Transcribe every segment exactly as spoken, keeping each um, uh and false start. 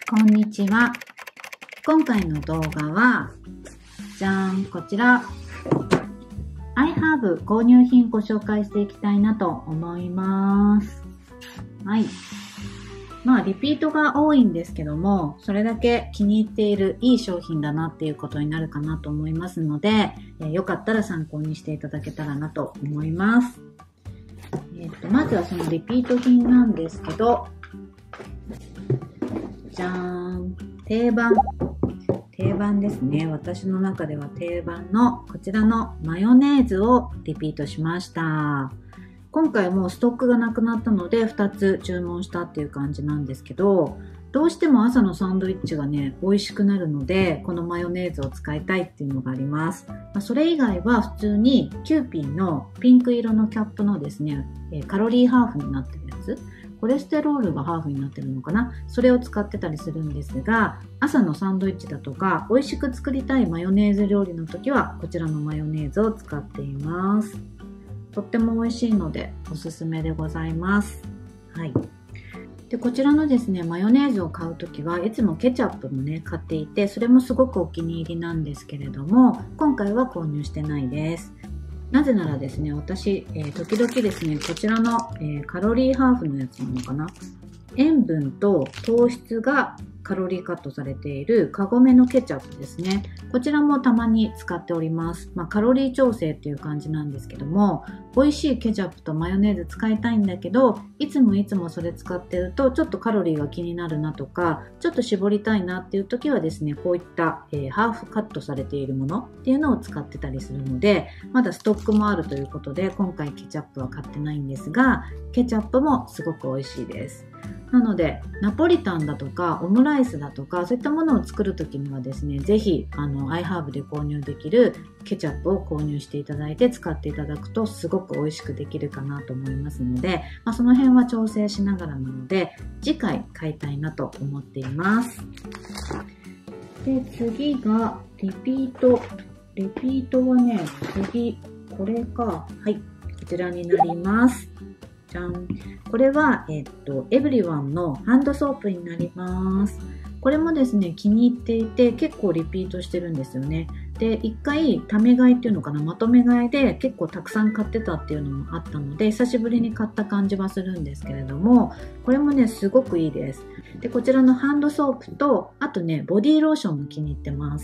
こんにちは。今回の動画は、じゃーん、こちら。iHerb 購入品ご紹介していきたいなと思います。はい。まあ、リピートが多いんですけども、それだけ気に入っているいい商品だなっていうことになるかなと思いますので、えー、よかったら参考にしていただけたらなと思います。えーと、まずはそのリピート品なんですけど、じゃーん、定番。定番ですね。私の中では定番のこちらのマヨネーズをリピートしました。今回もうストックがなくなったのでふたつ注文したっていう感じなんですけど、どうしても朝のサンドイッチがね、美味しくなるので、このマヨネーズを使いたいっていうのがあります。まあ、それ以外は普通にキューピーのピンク色のキャップのですね、カロリーハーフになってるやつ。コレステロールがハーフになってるのかな、それを使ってたりするんですが、朝のサンドイッチだとか美味しく作りたいマヨネーズ料理の時はこちらのマヨネーズを使っています。とっても美味しいのでおすすめでございます。はい。でこちらのですねマヨネーズを買う時はいつもケチャップもね買っていて、それもすごくお気に入りなんですけれども、今回は購入してないです。なぜならですね、私、えー、時々ですね、こちらの、えー、カロリーハーフのやつなのかな、塩分と糖質がカロリーカットされているカゴメのケチャップですね。こちらもたまに使っております。まあ、カロリー調整っていう感じなんですけども、美味しいケチャップとマヨネーズ使いたいんだけど、いつもいつもそれ使ってるとちょっとカロリーが気になるなとか、ちょっと絞りたいなっていう時はですね、こういった、えー、ハーフカットされているものっていうのを使ってたりするので、まだストックもあるということで、今回ケチャップは買ってないんですが、ケチャップもすごく美味しいです。なのでナポリタンだとかオムライスだとかそういったものを作るときにはですね、ぜひあの iHerb で購入できるケチャップを購入していただいて使っていただくとすごく美味しくできるかなと思いますので、まあ、その辺は調整しながらなので次回買いたいなと思っています。で次がリピート。リピートはね、次これか。はい、こちらになります。じゃん。これは、えっと、エブリワンのハンドソープになります。これもですね、気に入っていて、結構リピートしてるんですよね。で、一回、ため買いっていうのかな、まとめ買いで結構たくさん買ってたっていうのもあったので、久しぶりに買った感じはするんですけれども、これもね、すごくいいです。で、こちらのハンドソープと、あとね、ボディーローションも気に入ってます。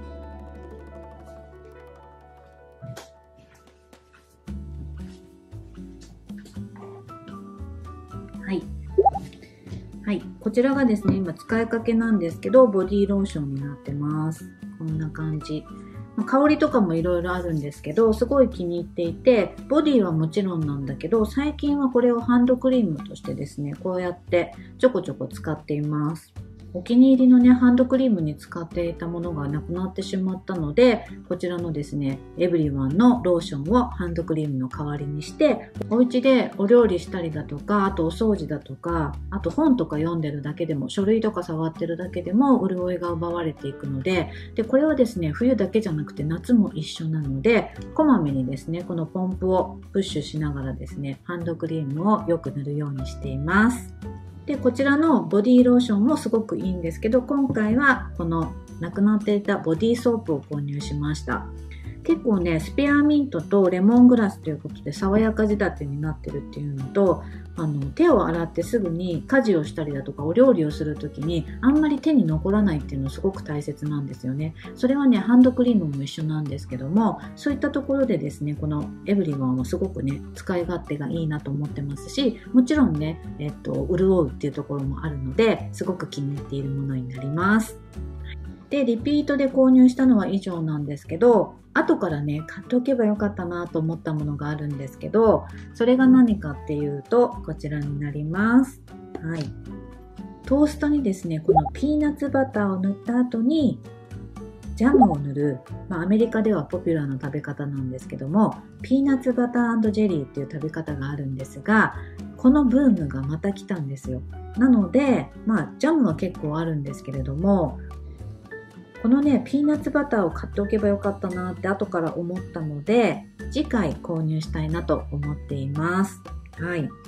はい。はい。こちらがですね、今使いかけなんですけど、ボディーローションになってます。こんな感じ。香りとかもいろいろあるんですけど、すごい気に入っていて、ボディはもちろんなんだけど、最近はこれをハンドクリームとしてですね、こうやってちょこちょこ使っています。お気に入りのね、ハンドクリームに使っていたものがなくなってしまったので、こちらのですね、エブリワンのローションをハンドクリームの代わりにして、お家でお料理したりだとか、あとお掃除だとか、あと本とか読んでるだけでも、書類とか触ってるだけでも潤いが奪われていくので、で、これはですね、冬だけじゃなくて夏も一緒なので、こまめにですね、このポンプをプッシュしながらですね、ハンドクリームをよく塗るようにしています。で、こちらのボディーローションもすごくいいんですけど、今回はこのなくなっていたボディーソープを購入しました。結構ね、スペアミントとレモングラスということで爽やか仕立てになってるっていうのと、あの手を洗ってすぐに家事をしたりだとかお料理をするときにあんまり手に残らないっていうのすごく大切なんですよね。それはね、ハンドクリームも一緒なんですけども、そういったところでですね、このエブリワンはすごくね、使い勝手がいいなと思ってますし、もちろんね、えっと、潤うっていうところもあるので、すごく気に入っているものになります。で、リピートで購入したのは以上なんですけど、後からね、買っておけばよかったなと思ったものがあるんですけど、それが何かっていうと、こちらになります。はい。トーストにですね、このピーナッツバターを塗った後に、ジャムを塗る、まあ、アメリカではポピュラーな食べ方なんですけども、ピーナッツバター&ジェリーっていう食べ方があるんですが、このブームがまた来たんですよ。なので、まあ、ジャムは結構あるんですけれども、このね、ピーナッツバターを買っておけばよかったなって後から思ったので、次回購入したいなと思っています。はい。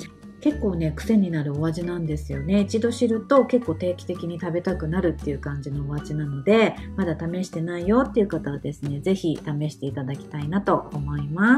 結構ね癖になるお味なんですよね。一度知ると結構定期的に食べたくなるっていう感じのお味なので、まだ試してないよっていう方はですね、ぜひ試していただきたいなと思います。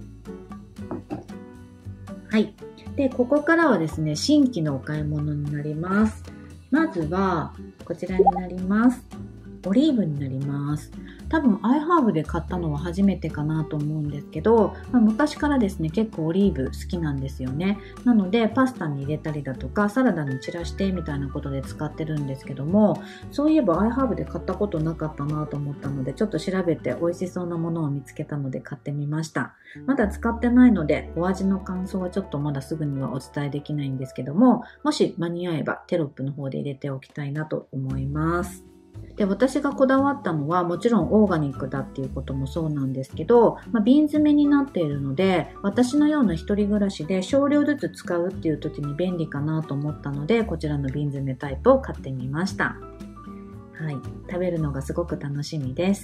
はい。で、ここからはですね、新規のお買い物になります。まずは、こちらになります。オリーブになります。多分 アイハーブで買ったのは初めてかなと思うんですけど、まあ、昔からですね結構オリーブ好きなんですよね。なのでパスタに入れたりだとかサラダに散らしてみたいなことで使ってるんですけども、そういえば アイハーブで買ったことなかったなと思ったので、ちょっと調べて美味しそうなものを見つけたので買ってみました。まだ使ってないのでお味の感想はちょっとまだすぐにはお伝えできないんですけども、もし間に合えばテロップの方で入れておきたいなと思います。で、私がこだわったのはもちろんオーガニックだっていうこともそうなんですけど、まあ、瓶詰めになっているので、私のような一人暮らしで少量ずつ使うっていう時に便利かなと思ったので、こちらの瓶詰めタイプを買ってみました。はい、食べるのがすごく楽しみです。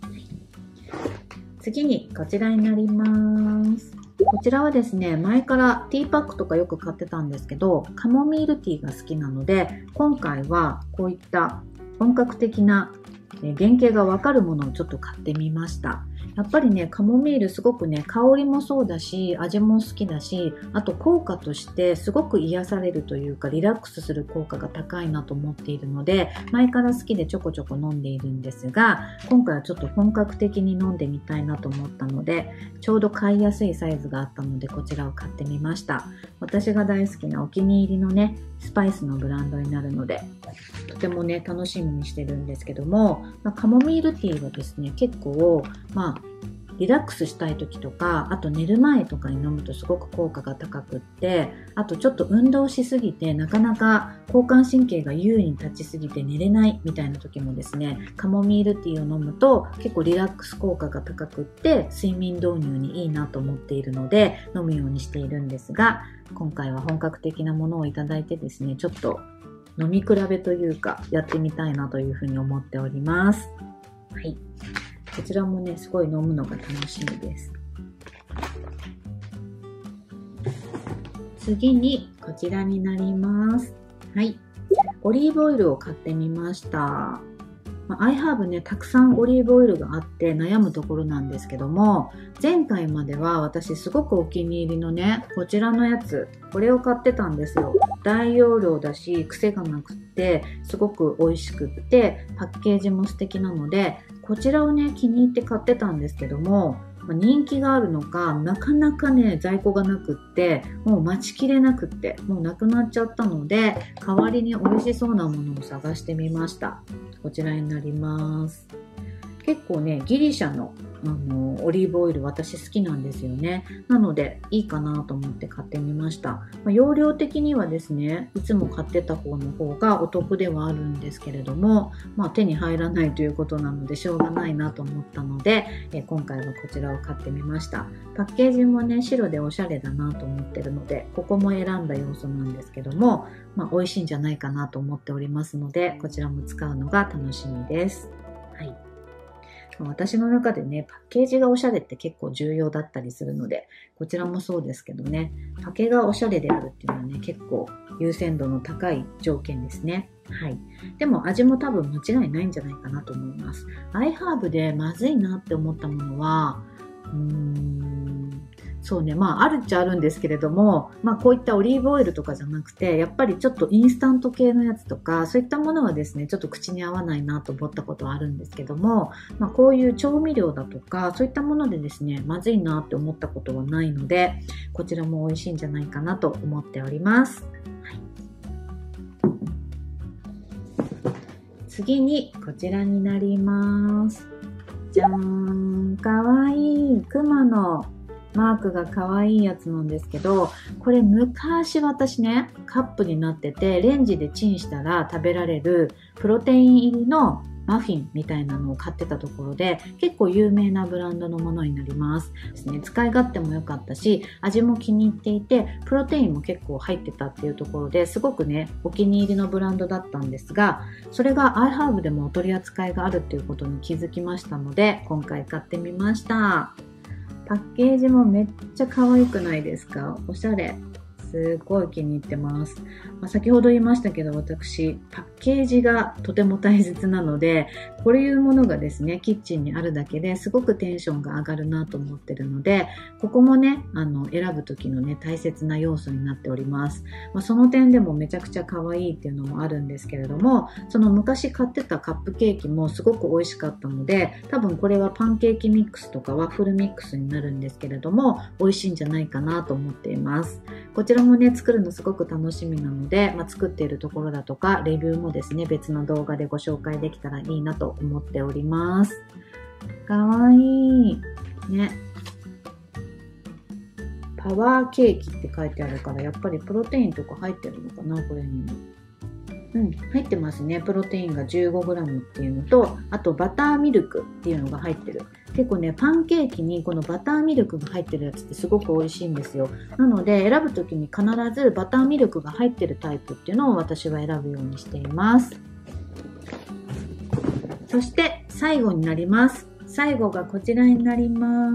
次にこちらになります。こちらはですね、前からティーパックとかよく買ってたんですけど、カモミールティーが好きなので、今回はこういった本格的な原型がわかるものをちょっと買ってみました。やっぱりね、カモミールすごくね、香りもそうだし、味も好きだし、あと効果としてすごく癒されるというか、リラックスする効果が高いなと思っているので、前から好きでちょこちょこ飲んでいるんですが、今回はちょっと本格的に飲んでみたいなと思ったので、ちょうど買いやすいサイズがあったので、こちらを買ってみました。私が大好きなお気に入りのね、スパイスのブランドになるので、とてもね、楽しみにしてるんですけども、まあ、カモミールティーはですね、結構、まあ、リラックスしたい時とか、あと寝る前とかに飲むとすごく効果が高くって、あとちょっと運動しすぎてなかなか交感神経が優位に立ちすぎて寝れないみたいな時もですね、カモミールティーを飲むと結構リラックス効果が高くって睡眠導入にいいなと思っているので飲むようにしているんですが、今回は本格的なものをいただいてですね、ちょっと飲み比べというかやってみたいなというふうに思っております。はい。こちらもね、すごい飲むのが楽しみです。次にこちらになります。はい。オリーブオイルを買ってみました。まあ、アイハーブね、たくさんオリーブオイルがあって悩むところなんですけども、前回までは私すごくお気に入りのね、こちらのやつ、これを買ってたんですよ。大容量だし、癖がなくって、すごく美味しくって、パッケージも素敵なので、こちらをね、気に入って買ってたんですけども、人気があるのか、なかなかね、在庫がなくって、もう待ちきれなくって、もうなくなっちゃったので、代わりに美味しそうなものを探してみました。こちらになります。結構ね、ギリシャの、あのオリーブオイル私好きなんですよね。なのでいいかなと思って買ってみました。まあ、容量的にはですね、いつも買ってた方の方がお得ではあるんですけれども、まあ、手に入らないということなのでしょうがないなと思ったので、え今回はこちらを買ってみました。パッケージもね、白でおしゃれだなと思ってるので、ここも選んだ要素なんですけども、まあ、美味しいんじゃないかなと思っておりますので、こちらも使うのが楽しみです。はい。私の中でね、パッケージがおしゃれって結構重要だったりするので、こちらもそうですけどね、パケがおしゃれであるっていうのはね、結構優先度の高い条件ですね。はい。でも味も多分間違いないんじゃないかなと思います。アイハーブでまずいなって思ったものは、うーん、そうね、まああるっちゃあるんですけれども、まあこういったオリーブオイルとかじゃなくて、やっぱりちょっとインスタント系のやつとか、そういったものはですね、ちょっと口に合わないなと思ったことはあるんですけども、まあこういう調味料だとか、そういったものでですね、まずいなって思ったことはないので、こちらも美味しいんじゃないかなと思っております。はい、次にこちらになります。じゃーん、かわいいクマのマークが可愛いやつなんですけど、これ昔私ね、カップになっててレンジでチンしたら食べられるプロテイン入りのマフィンみたいなのを買ってたところで、結構有名なブランドのものになりますですね。使い勝手も良かったし、味も気に入っていて、プロテインも結構入ってたっていうところですごくね、お気に入りのブランドだったんですが、それがアイハーブでもお取り扱いがあるっていうことに気づきましたので、今回買ってみました。パッケージもめっちゃ可愛くないですか？おしゃれ。 すごい気に入ってます。まあ、先ほど言いましたけど、私、パッケージがとても大切なので、こういうものがですね、キッチンにあるだけですごくテンションが上がるなと思ってるので、ここもね、あの、選ぶ時のね、大切な要素になっております。まあ、その点でもめちゃくちゃ可愛いっていうのもあるんですけれども、その昔買ってたカップケーキもすごく美味しかったので、多分これはパンケーキミックスとかワッフルミックスになるんですけれども、美味しいんじゃないかなと思っています。こちらもね、作るのすごく楽しみなので、まあ、作っているところだとか、レビューもですね、別の動画でご紹介できたらいいなと思っております。かわいい。ね。パワーケーキって書いてあるから、やっぱりプロテインとか入ってるのかな、これにも。うん、入ってますね。プロテインが じゅうごグラム っていうのと、あとバターミルクっていうのが入ってる。結構ね、パンケーキにこのバターミルクが入ってるやつってすごく美味しいんですよ。なので選ぶときに必ずバターミルクが入ってるタイプっていうのを私は選ぶようにしています。そして最後になります。最後がこちらになります。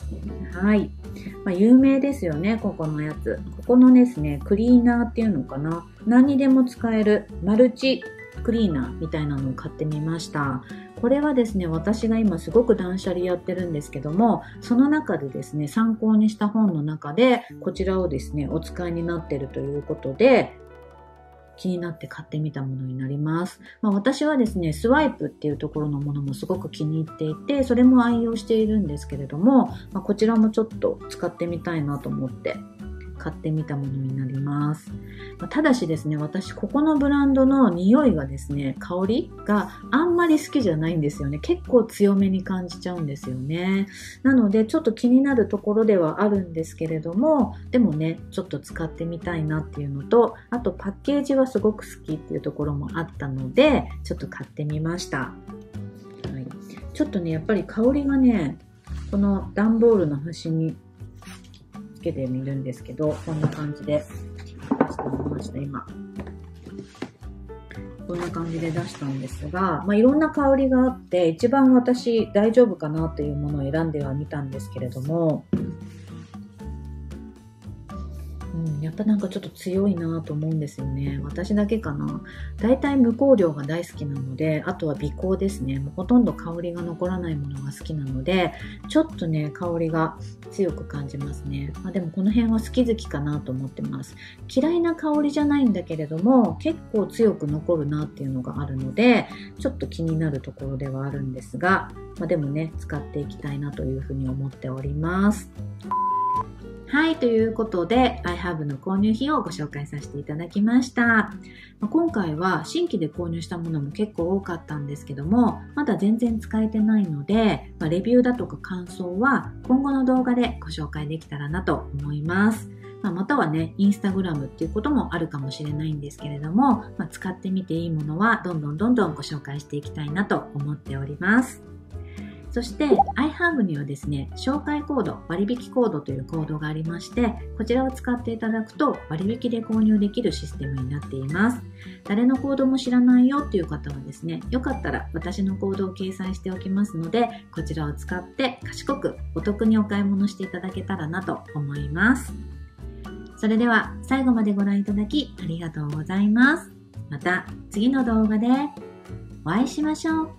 はい。まあ、有名ですよね、ここのやつ。ここのですね、クリーナーっていうのかな。何にでも使えるマルチクリーナーみたいなのを買ってみました。これはですね、私が今すごく断捨離やってるんですけども、その中でですね、参考にした本の中で、こちらをですね、お使いになっているということで、気になって買ってみたものになります。まあ、私はですね、スワイプっていうところのものもすごく気に入っていて、それも愛用しているんですけれども、まあ、こちらもちょっと使ってみたいなと思って買ってみたものになります。まあ、ただしですね、私ここのブランドの匂いがですね、香りがあんまり好きじゃないんですよね。結構強めに感じちゃうんですよね。なのでちょっと気になるところではあるんですけれども、でもね、ちょっと使ってみたいなっていうのと、あとパッケージはすごく好きっていうところもあったので、ちょっと買ってみました。はい、ちょっとね、やっぱり香りがね、この段ボールの端につけてみるんですけど、こんな感じで出してみました、今。こんな感じで出したんですが、まあ、いろんな香りがあって、一番私大丈夫かなというものを選んではみたんですけれども、うん、やっぱなんかちょっと強いなと思うんですよね。私だけかな。だいたい無香料が大好きなので、あとは微香ですね。もうほとんど香りが残らないものが好きなので、ちょっとね、香りが強く感じますね。まあ、でもこの辺は好き好きかなと思ってます。嫌いな香りじゃないんだけれども、結構強く残るなっていうのがあるので、ちょっと気になるところではあるんですが、まあ、でもね、使っていきたいなというふうに思っております。はい、ということで アイハブ の購入費をご紹介させていただきました。今回は新規で購入したものも結構多かったんですけども、まだ全然使えてないので、レビューだとか感想は今後の動画でご紹介できたらなと思います。またはね、インスタグラムっていうこともあるかもしれないんですけれども、まあ、使ってみていいものはどんどんどんどんご紹介していきたいなと思っております。そして アイハブ にはですね、紹介コード、割引コードというコードがありまして、こちらを使っていただくと割引で購入できるシステムになっています。誰のコードも知らないよっていう方はですね、よかったら私のコードを掲載しておきますので、こちらを使って賢くお得にお買い物していただけたらなと思います。それでは最後までご覧いただきありがとうございます。また次の動画でお会いしましょう。